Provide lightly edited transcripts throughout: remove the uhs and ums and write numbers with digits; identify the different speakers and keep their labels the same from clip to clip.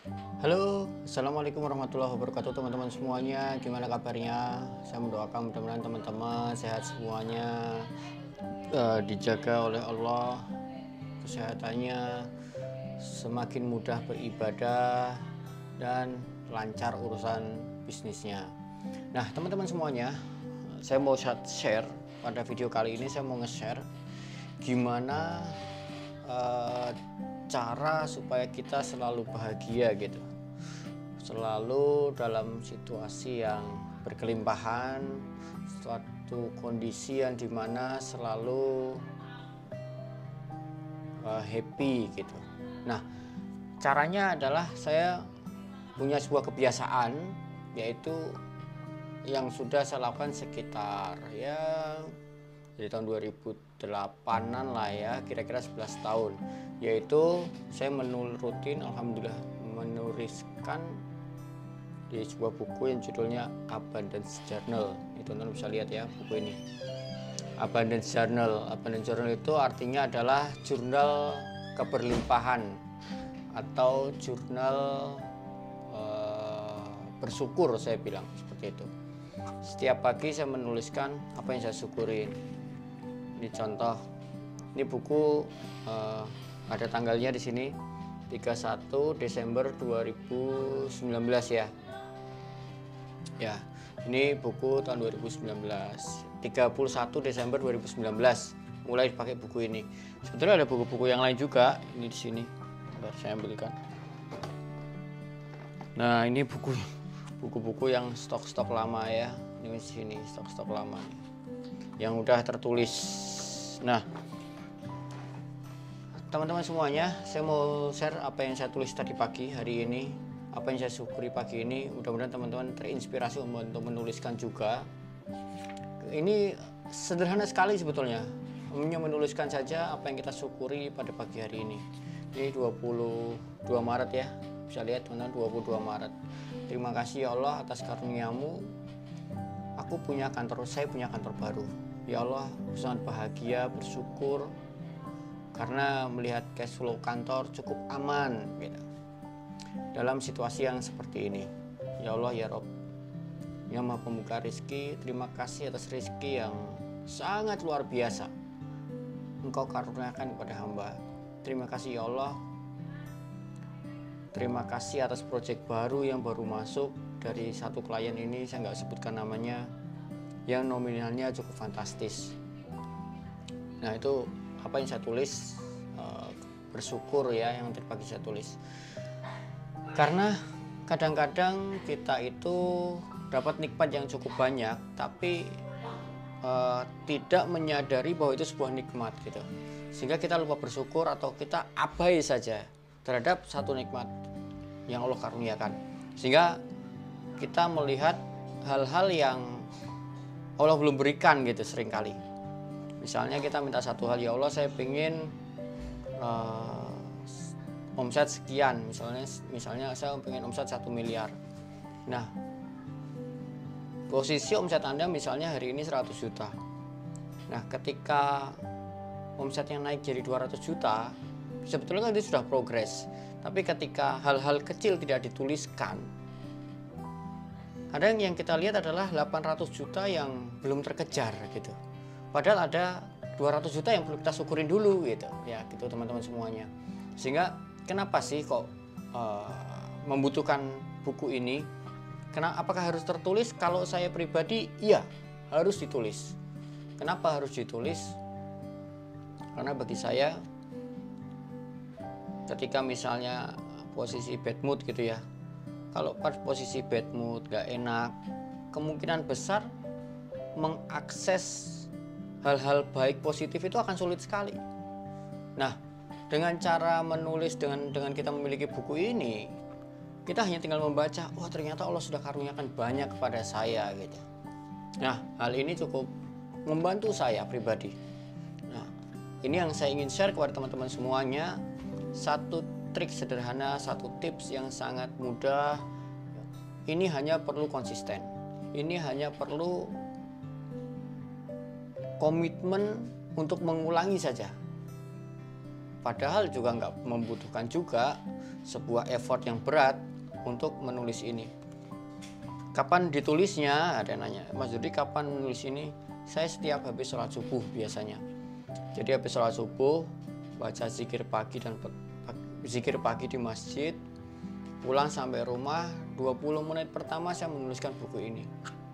Speaker 1: Halo, Assalamualaikum warahmatullahi wabarakatuh teman-teman semuanya. Gimana kabarnya? Saya mendoakan mudah-mudahan teman-teman sehat semuanya, dijaga oleh Allah kesehatannya, semakin mudah beribadah dan lancar urusan bisnisnya. Nah teman-teman semuanya, saya mau share pada video kali ini. Saya mau nge-share gimana cara supaya kita selalu bahagia gitu, selalu dalam situasi yang berkelimpahan, suatu kondisi yang dimana selalu happy gitu. Nah caranya adalah saya punya sebuah kebiasaan, yaitu yang sudah saya lakukan sekitar ya dari tahun 2008an lah ya, kira-kira 11 tahun, yaitu saya rutin alhamdulillah menuliskan di sebuah buku yang judulnya Abundance Journal. Itu teman-teman bisa lihat ya buku ini, Abundance Journal. Abundance Journal itu artinya adalah jurnal keberlimpahan atau jurnal bersyukur, saya bilang seperti itu. Setiap pagi saya menuliskan apa yang saya syukuri. Ini contoh, ini buku ada tanggalnya di sini, 31 Desember 2019 ya. Ya, ini buku tahun 2019, 31 Desember 2019 mulai dipakai buku ini. Sebetulnya ada buku-buku yang lain juga, ini di sini. Bentar, saya ambilkan. Nah, ini buku-buku yang stok-stok lama ya. Ini di sini stok-stok lama yang udah tertulis. Nah, teman-teman semuanya, saya mau share apa yang saya tulis tadi pagi hari ini, apa yang saya syukuri pagi ini. Mudah-mudahan teman-teman terinspirasi untuk menuliskan juga. Ini sederhana sekali sebetulnya, hanya menuliskan saja apa yang kita syukuri pada pagi hari ini. Ini 22 Maret ya, bisa lihat teman-teman, 22 Maret. Terima kasih ya Allah atas karuniamu, saya punya kantor baru. Ya Allah, sangat bahagia, bersyukur karena melihat cash flow kantor cukup aman gitu, dalam situasi yang seperti ini. Ya Allah ya Rob, yang Maha Pembuka Rizki, terima kasih atas rizki yang sangat luar biasa Engkau karuniakan kepada hamba. Terima kasih ya Allah. Terima kasih atas proyek baru yang baru masuk dari satu klien ini, saya nggak sebutkan namanya, yang nominalnya cukup fantastis. Nah itu apa yang saya tulis, bersyukur ya, yang tadi pagi saya tulis. Karena kadang-kadang kita itu dapat nikmat yang cukup banyak, tapi tidak menyadari bahwa itu sebuah nikmat gitu, sehingga kita lupa bersyukur atau kita abai saja terhadap satu nikmat yang Allah karuniakan, sehingga kita melihat hal-hal yang Allah belum berikan gitu seringkali. Misalnya kita minta satu hal, ya Allah saya pengen omset sekian, misalnya saya pengen omset 1 miliar. Nah posisi omset Anda misalnya hari ini 100 juta. Nah ketika omsetnya naik jadi 200 juta, sebetulnya kan itu sudah progres. Tapi ketika hal-hal kecil tidak dituliskan, kadang yang kita lihat adalah 800 juta yang belum terkejar gitu. Padahal ada 200 juta yang perlu kita syukurin dulu gitu. Ya gitu teman-teman semuanya. Sehingga kenapa sih kok membutuhkan buku ini? Apakah harus tertulis? Kalau saya pribadi, iya harus ditulis. Kenapa harus ditulis? Karena bagi saya, ketika misalnya posisi bad mood gitu ya, kalau pas posisi bad mood, gak enak, kemungkinan besar mengakses hal-hal baik positif itu akan sulit sekali. Nah, dengan cara menulis, dengan kita memiliki buku ini, kita hanya tinggal membaca, wah ternyata Allah sudah karuniakan banyak kepada saya gitu. Nah, hal ini cukup membantu saya pribadi. Nah, ini yang saya ingin share kepada teman-teman semuanya. Satu trik sederhana, satu tips yang sangat mudah. Ini hanya perlu konsisten. Ini hanya perlu komitmen untuk mengulangi saja. padahal juga nggak membutuhkan juga sebuah effort yang berat untuk menulis ini. Kapan ditulisnya? Ada yang nanya, Mas Dodi kapan menulis ini? Saya setiap habis sholat subuh biasanya. Jadi habis sholat subuh baca zikir pagi di masjid, pulang sampai rumah 20 menit pertama saya menuliskan buku ini.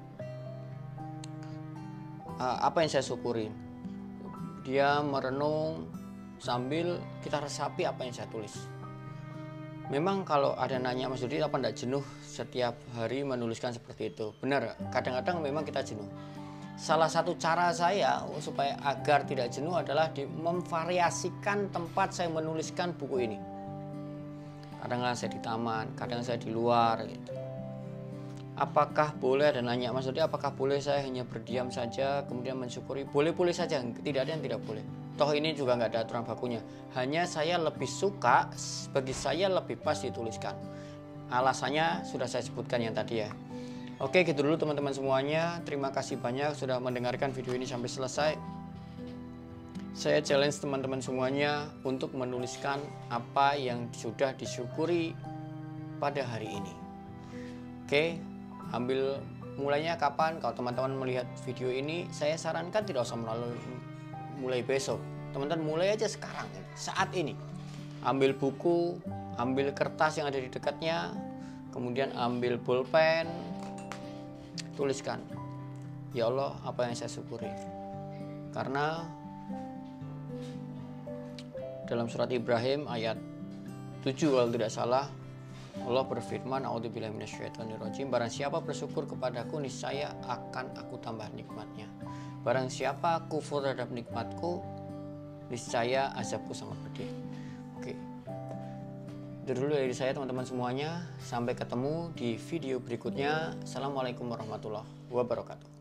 Speaker 1: Apa yang saya syukuri? Dia merenung sambil kita resapi apa yang saya tulis. Memang kalau ada nanya, Mas Dodi apa enggak jenuh setiap hari menuliskan seperti itu? Benar, kadang-kadang memang kita jenuh. Salah satu cara saya supaya agar tidak jenuh adalah memvariasikan tempat saya menuliskan buku ini. Kadang saya di taman, kadang saya di luar gitu. Apakah boleh, ada nanya, Mas Dodi apakah boleh saya hanya berdiam saja kemudian mensyukuri? Boleh-boleh saja, tidak ada yang tidak boleh. Toh ini juga nggak ada aturan bakunya. Hanya saya lebih suka, bagi saya lebih pas dituliskan. Alasannya sudah saya sebutkan yang tadi ya. Oke, gitu dulu teman-teman semuanya. Terima kasih banyak sudah mendengarkan video ini sampai selesai. Saya challenge teman-teman semuanya untuk menuliskan apa yang sudah disyukuri pada hari ini. Oke, ambil mulainya kapan? Kalau teman-teman melihat video ini, saya sarankan tidak usah mulai besok. Teman-teman mulai aja sekarang, saat ini. Ambil buku, ambil kertas yang ada di dekatnya, kemudian ambil pulpen, tuliskan, ya Allah apa yang saya syukuri. Karena dalam surat Ibrahim ayat 7 kalau tidak salah, Allah berfirman, a'udzubillahi minasyaitonirrajim, barang siapa bersyukur kepadaku niscaya akan aku tambah nikmatnya. Barang siapa kufur terhadap nikmatku, niscaya azabku sangat pedih. Oke. Itu dulu dari saya teman-teman semuanya. Sampai ketemu di video berikutnya. Assalamualaikum warahmatullahi wabarakatuh.